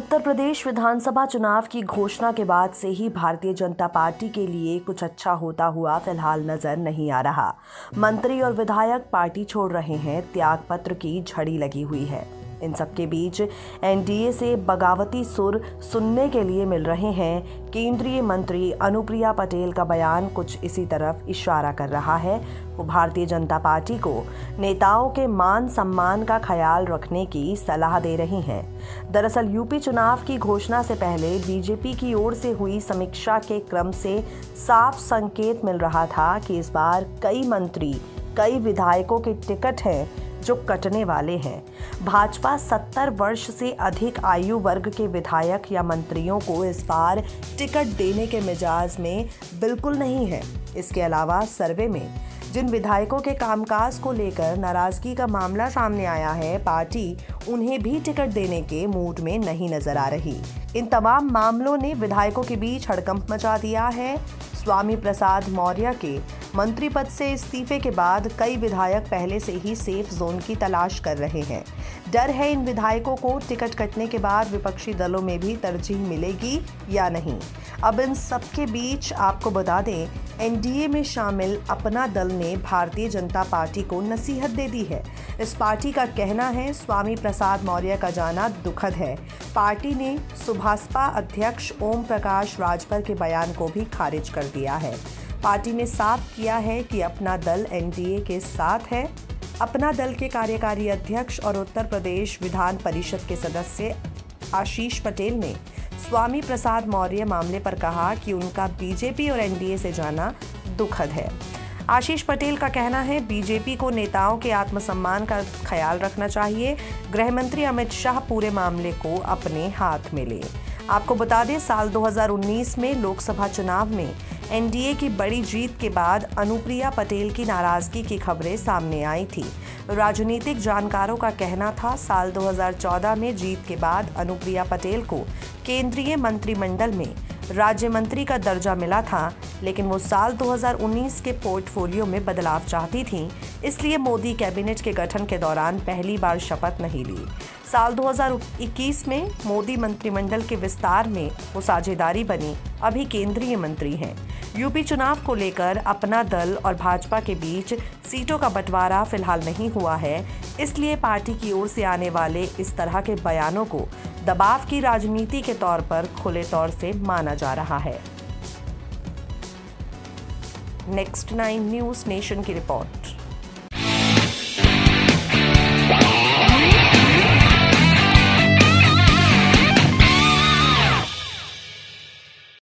उत्तर प्रदेश विधानसभा चुनाव की घोषणा के बाद से ही भारतीय जनता पार्टी के लिए कुछ अच्छा होता हुआ फिलहाल नजर नहीं आ रहा। मंत्री और विधायक पार्टी छोड़ रहे हैं, त्यागपत्र की झड़ी लगी हुई है। इन सबके बीच एनडीए से बगावती सुर सुनने के लिए मिल रहे हैं। केंद्रीय मंत्री अनुप्रिया पटेल का बयान कुछ इसी तरफ इशारा कर रहा है। वो भारतीय जनता पार्टी को नेताओं के मान सम्मान का ख्याल रखने की सलाह दे रही हैं। दरअसल यूपी चुनाव की घोषणा से पहले बीजेपी की ओर से हुई समीक्षा के क्रम से साफ संकेत मिल रहा था कि इस बार कई मंत्री, कई विधायकों के टिकट हैं जो कटने वाले हैं। भाजपा 70 वर्ष से अधिक आयु वर्ग के विधायक या मंत्रियों को इस बार टिकट देने के मिजाज में बिल्कुल नहीं है। इसके अलावा सर्वे में जिन विधायकों के कामकाज को लेकर नाराजगी का मामला सामने आया है, पार्टी उन्हें भी टिकट देने के मूड में नहीं नजर आ रही। इन तमाम मामलों ने विधायकों के बीच हड़कंप मचा दिया है। स्वामी प्रसाद मौर्य के मंत्री पद से इस्तीफे के बाद कई विधायक पहले से ही सेफ जोन की तलाश कर रहे हैं। डर है इन विधायकों को टिकट कटने के बाद विपक्षी दलों में भी तरजीह मिलेगी या नहीं। अब इन सबके बीच आपको बता दें, एनडीए में शामिल अपना दल ने भारतीय जनता पार्टी को नसीहत दे दी है। इस पार्टी का कहना है स्वामी प्रसाद मौर्य का जाना दुखद है। पार्टी ने सुभाषपा अध्यक्ष ओम प्रकाश राजभर के बयान को भी खारिज कर दिया है। पार्टी ने साफ किया है कि अपना दल एनडीए के साथ है। अपना दल के कार्यकारी अध्यक्ष और उत्तर प्रदेश विधान परिषद के सदस्य आशीष पटेल ने स्वामी प्रसाद मौर्य मामले पर कहा कि उनका बीजेपी और एनडीए से जाना दुखद है। आशीष पटेल का कहना है बीजेपी को नेताओं के आत्मसम्मान का ख्याल रखना चाहिए। गृह मंत्री अमित शाह पूरे मामले को अपने हाथ में ले। आपको बता दें, साल 2019 में लोकसभा चुनाव में एनडीए की बड़ी जीत के बाद अनुप्रिया पटेल की नाराजगी की खबरें सामने आई थी। राजनीतिक जानकारों का कहना था साल 2014 में जीत के बाद अनुप्रिया पटेल को केंद्रीय मंत्रिमंडल में राज्य मंत्री का दर्जा मिला था, लेकिन वो साल 2019 के पोर्टफोलियो में बदलाव चाहती थीं, इसलिए मोदी कैबिनेट के गठन के दौरान पहली बार शपथ नहीं ली। साल 2021 में मोदी मंत्रिमंडल के विस्तार में वो साझेदारी बनी, अभी केंद्रीय मंत्री हैं। यूपी चुनाव को लेकर अपना दल और भाजपा के बीच सीटों का बंटवारा फिलहाल नहीं हुआ है, इसलिए पार्टी की ओर से आने वाले इस तरह के बयानों को दबाव की राजनीति के तौर पर खुले तौर से माना जा रहा है। नेक्स्ट 9 न्यूज़ नेशन की रिपोर्ट।